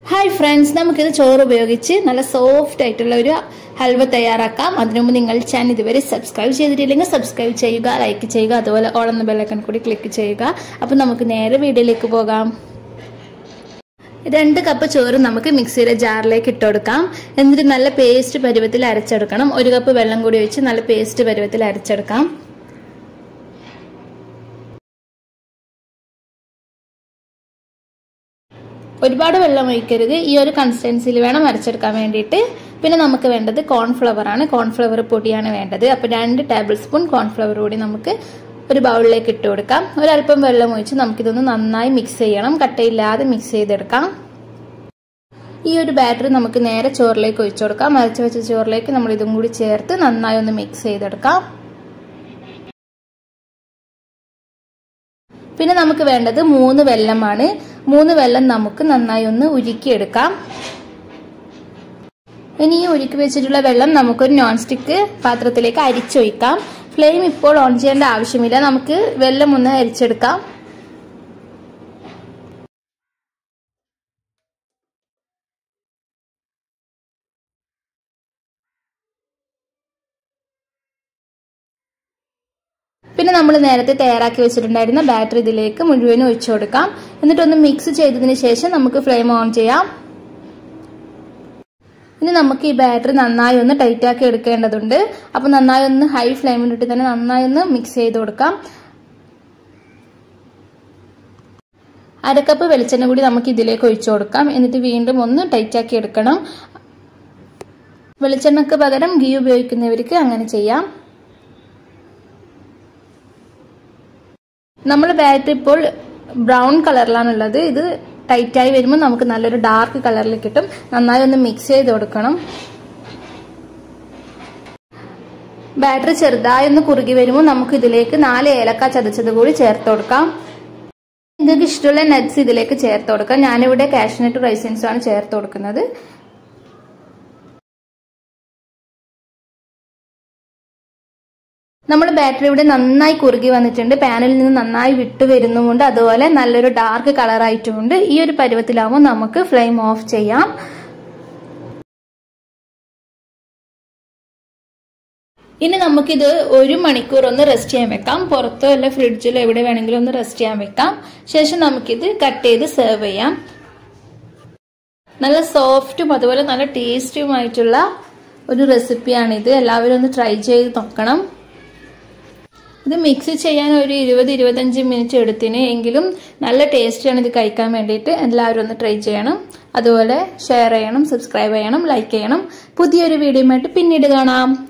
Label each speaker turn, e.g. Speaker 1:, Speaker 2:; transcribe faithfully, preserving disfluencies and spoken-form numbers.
Speaker 1: Hi friends, നമുക്കിത് ചോറ് ഉപയോഗിച്ച് നല്ല സോഫ്റ്റ് ആയിട്ടുള്ള ഒരു ഹൽവ തയ്യാറാക്കാം. അതിനുമുമ്പ് നിങ്ങൾ ചാനൽ ഇതുവരെ സബ്സ്ക്രൈബ് ചെയ്തിട്ടില്ലെങ്കിൽ സബ്സ്ക്രൈബ് ചെയ്യുക, ലൈക്ക് ചെയ്യുക, അതുപോലെ ഓൾ എന്ന ബെൽ ഐക്കൺ കൂടി ക്ലിക്ക് ചെയ്യുക. അപ്പോൾ നമുക്ക് നേരെ വീഡിയോയിലേക്ക് പോകാം. രണ്ട് കപ്പ് ചോറ് നമുക്ക് മിക്സിയുടെ ജാറിലേക്ക് ഇട്ട് കൊടുക്കാം. എന്നിട്ട് നല്ല പേസ്റ്റ് പരുവത്തിൽ അരച്ചെടുക്കണം. ഒരു കപ്പ് വെള്ളം കൂടി ഒഴിച്ച് നല്ല പേസ്റ്റ് പരുവത്തിൽ അരച്ചെടുക്കാം. ഒരുപാട് വെള്ളം ഒഴിക്കരുത്. ഈ ഒരു കൺസിസ്റ്റൻസിയിൽ വേണം അരച്ചെടുക്കാൻ വേണ്ടിയിട്ട്. പിന്നെ നമുക്ക് വേണ്ടത് കോൺഫ്ലവർ ആണ്. കോൺഫ്ലവർ പൊടിയാണ് വേണ്ടത്. അപ്പോൾ രണ്ട് ടേബിൾ സ്പൂൺ കോൺഫ്ലവർ കൂടി നമുക്ക് ഒരു ബൗളിലേക്ക് ഇട്ട് കൊടുക്കാം. ഒരല്പം വെള്ളം ഒഴിച്ച് നമുക്കിതൊന്ന് നന്നായി മിക്സ് ചെയ്യണം. കട്ടയില്ലാതെ മിക്സ് ചെയ്തെടുക്കാം. ഈ ഒരു ബാറ്റർ നമുക്ക് നേരെ ചോറിലേക്ക് ഒഴിച്ചു കൊടുക്കാം. അരച്ചു വെച്ച ചോറിലേക്ക് നമ്മൾ ഇതും കൂടി ചേർത്ത് നന്നായി ഒന്ന് മിക്സ് ചെയ്തെടുക്കാം. പിന്നെ നമുക്ക് വേണ്ടത് മൂന്ന് വെല്ലമാണ്. മൂന്ന് വെല്ലം നമുക്ക് നന്നായി ഒന്ന് ഉരുക്കിയെടുക്കാം. ഇനി ഈ ഉരുക്കി വെച്ചിട്ടുള്ള വെള്ളം നമുക്കൊരു നോൺ സ്റ്റിക്ക് പാത്രത്തിലേക്ക് അരിച്ചൊഴിക്കാം. ഫ്ലെയിം ഇപ്പോൾ ഓൺ ചെയ്യേണ്ട ആവശ്യമില്ല. നമുക്ക് വെള്ളം ഒന്ന് അരിച്ചെടുക്കാം. പിന്നെ നമ്മൾ നേരത്തെ തയ്യാറാക്കി വെച്ചിട്ടുണ്ടായിരുന്ന ബാറ്റർ ഇതിലേക്ക് മുഴുവനും ഒഴിച്ചു കൊടുക്കാം. എന്നിട്ടൊന്ന് മിക്സ് ചെയ്തതിന് ശേഷം നമുക്ക് ഫ്ലെയിം ഓൺ ചെയ്യാം. ഇനി നമുക്ക് ഈ ബാറ്റർ നന്നായി ഒന്ന് ടൈറ്റ് ആക്കി എടുക്കേണ്ടതുണ്ട്. അപ്പോൾ നന്നായി ഒന്ന് ഹൈ ഫ്ലെയിമിലിട്ട് തന്നെ നന്നായി ഒന്ന് മിക്സ് ചെയ്ത് കൊടുക്കാം. അരക്കപ്പ് വെളിച്ചെണ്ണ കൂടി നമുക്ക് ഇതിലേക്ക് ഒഴിച്ചു കൊടുക്കാം. എന്നിട്ട് വീണ്ടും ഒന്ന് ടൈറ്റ് ആക്കി എടുക്കണം. വെളിച്ചെണ്ണക്ക് പകരം ഗീ ഉപയോഗിക്കുന്നവർക്ക് അങ്ങനെ ചെയ്യാം. നമ്മൾ ബാറ്റർ ഇപ്പോൾ ബ്രൗൺ കളറിലാണുള്ളത്. ഇത് ടൈറ്റായി വരുമ്പോൾ നമുക്ക് നല്ലൊരു ഡാർക്ക് കളറിൽ കിട്ടും. നന്നായി ഒന്ന് മിക്സ് ചെയ്ത് കൊടുക്കണം. ബാറ്റർ ചെറുതായി ഒന്ന് കുറുകി വരുമ്പോൾ നമുക്ക് ഇതിലേക്ക് നാല് ഏലക്ക ചതച്ചത് കൂടി ചേർത്ത് കൊടുക്കാം. നിങ്ങൾക്ക് ഇഷ്ടമുള്ള നട്ട്സ് ഇതിലേക്ക് ചേർത്ത് കൊടുക്കാം. ഞാനിവിടെ കാഷ്നട്ട് റൈസിൻസ് ആണ് ചേർത്ത് കൊടുക്കുന്നത്. നമ്മൾ ബാറ്ററി ഇവിടെ നന്നായി കുറുകി വന്നിട്ടുണ്ട്. പാനിൽ നിന്ന് നന്നായി വിട്ടു വരുന്നുമുണ്ട്. അതുപോലെ നല്ലൊരു ഡാർക്ക് കളർ ആയിട്ടുമുണ്ട്. ഈ ഒരു പരുവത്തിലാവുമ്പോൾ നമുക്ക് ഫ്ലെയിം ഓഫ് ചെയ്യാം. ഇനി നമുക്കിത് ഒരു മണിക്കൂർ ഒന്ന് റെസ്റ്റ് ചെയ്യാൻ വെക്കാം. പുറത്തോ അല്ല ഫ്രിഡ്ജിലോ എവിടെ വേണമെങ്കിലും ഒന്ന് റെസ്റ്റ് ചെയ്യാൻ വെക്കാം. ശേഷം നമുക്കിത് കട്ട് ചെയ്ത് സെർവ് ചെയ്യാം. നല്ല സോഫ്റ്റും അതുപോലെ നല്ല ടേസ്റ്റിയുമായിട്ടുള്ള ഒരു റെസിപ്പിയാണിത്. എല്ലാവരും ഒന്ന് ട്രൈ ചെയ്ത് നോക്കണം. ഇത് മിക്സ് ചെയ്യാൻ ഒരു ഇരുപത് ഇരുപത്തഞ്ച് മിനിറ്റ് എടുത്തിന്. എങ്കിലും നല്ല ടേസ്റ്റിയാണ് ഇത് കഴിക്കാൻ വേണ്ടിയിട്ട്. എല്ലാവരും ഒന്ന് ട്രൈ ചെയ്യണം. അതുപോലെ ഷെയർ ചെയ്യണം, സബ്സ്ക്രൈബ് ചെയ്യണം, ലൈക്ക് ചെയ്യണം. പുതിയൊരു വീഡിയോയുമായിട്ട് പിന്നീട് കാണാം.